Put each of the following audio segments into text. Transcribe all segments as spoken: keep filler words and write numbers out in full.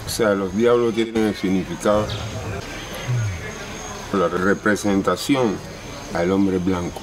O sea, los diablos tienen el significado, la representación al hombre blanco.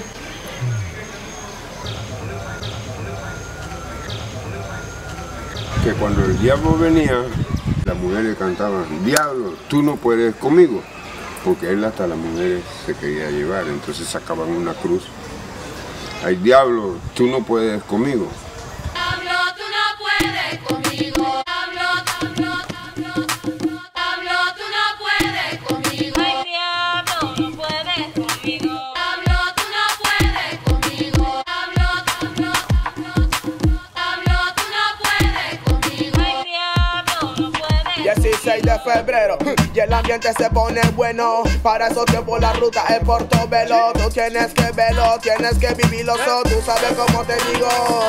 Que cuando el diablo venía, las mujeres cantaban, diablo, tú no puedes conmigo, porque él hasta las mujeres se quería llevar, entonces sacaban una cruz. Ay, diablo, tú no puedes conmigo. Diablo, tú no puedes conmigo. Diablo, diablo, diablo, tú no puedes conmigo. Ay, diablo, no puedes conmigo. Diablo, tú no puedes conmigo. Diablo, diablo, diablo, tú no puedes conmigo. Ay, diablo, no puedes. dieciséis de febrero y el ambiente se pone bueno. Para esos tiempos la ruta es Portobelo. Tú tienes que verlo, tienes que vivirlo, so, tú sabes cómo te digo.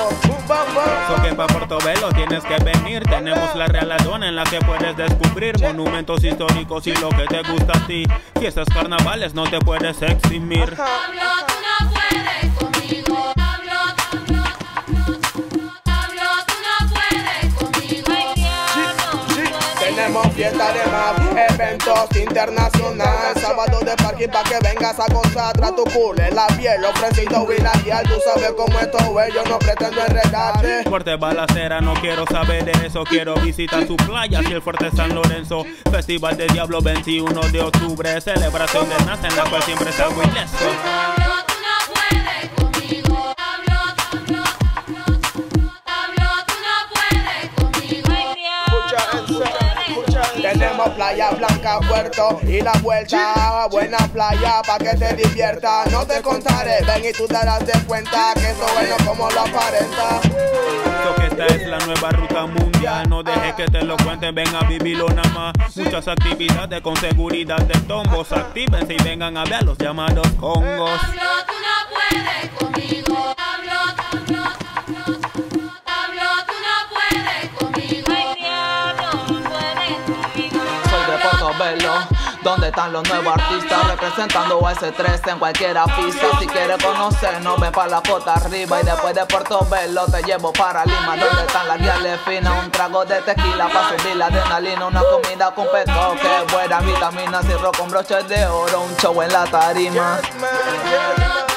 So que pa' Portobelo tienes que venir. Tenemos la Real Aduana en la que puedes descubrir monumentos históricos y lo que te gusta a ti. Fiestas carnavales no te puedes eximir. Diablo, tú no puedes conmigo. Diablo, diablo, diablo, tú no puedes conmigo. Ay, diablo, no puedes. Tenemos fiesta de más, eventos internacionales, sábado de parking pa' que vengas a gozar. Tra tu cool, en la piel, ofrecido y la guiar. Tú sabes cómo esto es, yo no pretendo enredarte. Fuerte balacera, no quiero saber de eso. Quiero visitar su playa, si el Fuerte San Lorenzo. Festival de Diablo veintiuno de octubre. Celebración de Nace en la cual siempre salgo ileso. Diablo, tú no puedes conmigo. Diablo, diablo, diablo, tú no puedes conmigo. Ay, diablo, no puedes. Tenemos Playa Blanca, Puerto y la vuelta. Buena playa pa' que te diviertas. No te contaré, ven y tú te darás de cuenta que eso es no como lo aparenta. So que esta es la nueva ruta mundial. No dejes que te lo cuenten, ven a vivirlo nada más. Muchas actividades con seguridad de tombos. Actívense y vengan a ver los llamados congos. Diablo, tú no puedes conmigo. Diablo, diablo, diablo, tú no puedes conmigo. Ay, diablo, no puedes conmigo. Soy de Portobelo, donde están los nuevos artistas representando a ese tres en cualquier pista. Si quieres conocernos, ven pa' la foto arriba. Y después de Portobelo te llevo para Lima, donde están las guiales finas. Un trago de tequila pa' subir la adrenalina. Una comida con petoque, buena vitamina, cirro con broches de oro. Un show en la tarima. Yes, man, yes, man.